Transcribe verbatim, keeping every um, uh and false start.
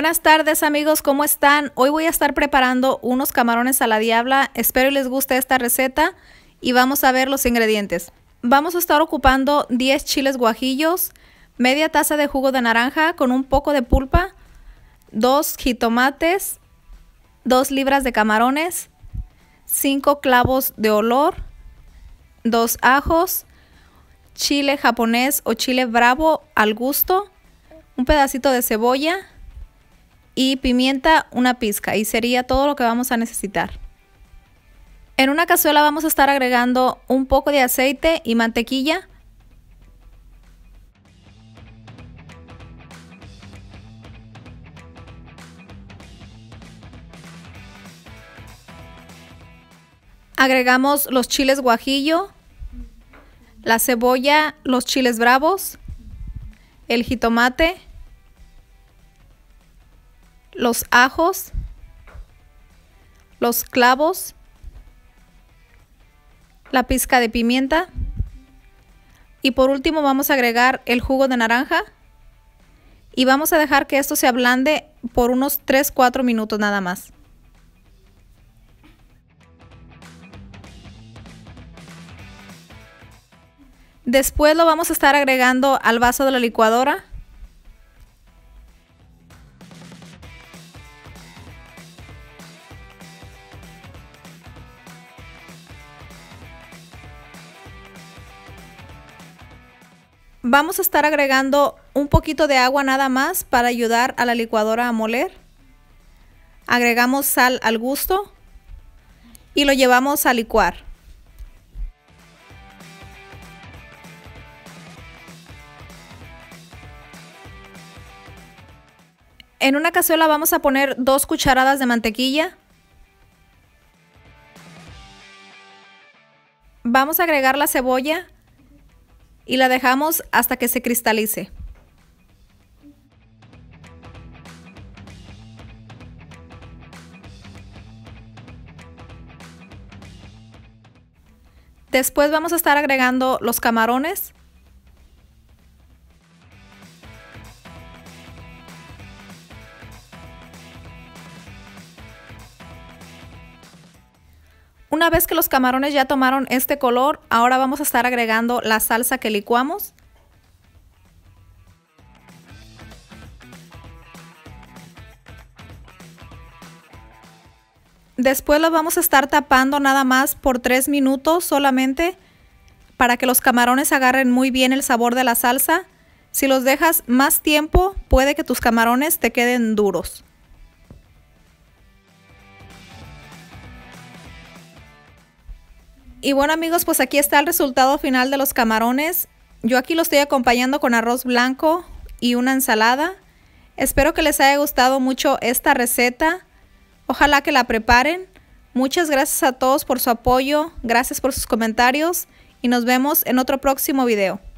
Buenas tardes amigos, ¿cómo están? Hoy voy a estar preparando unos camarones a la diabla. Espero les guste esta receta y vamos a ver los ingredientes. Vamos a estar ocupando diez chiles guajillos, media taza de jugo de naranja con un poco de pulpa, dos jitomates, dos libras de camarones, cinco clavos de olor, dos ajos, chile japonés o chile bravo al gusto, un pedacito de cebolla y pimienta, una pizca, y sería todo lo que vamos a necesitar. En una cazuela vamos a estar agregando un poco de aceite y mantequilla. Agregamos los chiles guajillo, la cebolla, los chiles bravos, el jitomate, los ajos, los clavos, la pizca de pimienta y por último vamos a agregar el jugo de naranja y vamos a dejar que esto se ablande por unos tres a cuatro minutos nada más. Después lo vamos a estar agregando al vaso de la licuadora. Vamos a estar agregando un poquito de agua nada más para ayudar a la licuadora a moler. Agregamos sal al gusto y lo llevamos a licuar. En una cazuela vamos a poner dos cucharadas de mantequilla. Vamos a agregar la cebolla y la dejamos hasta que se cristalice. Después vamos a estar agregando los camarones. Una vez que los camarones ya tomaron este color, ahora vamos a estar agregando la salsa que licuamos. Después lo vamos a estar tapando nada más por tres minutos solamente para que los camarones agarren muy bien el sabor de la salsa. Si los dejas más tiempo, puede que tus camarones te queden duros. Y bueno amigos, pues aquí está el resultado final de los camarones. Yo aquí lo estoy acompañando con arroz blanco y una ensalada. Espero que les haya gustado mucho esta receta. Ojalá que la preparen. Muchas gracias a todos por su apoyo. Gracias por sus comentarios. Y nos vemos en otro próximo video.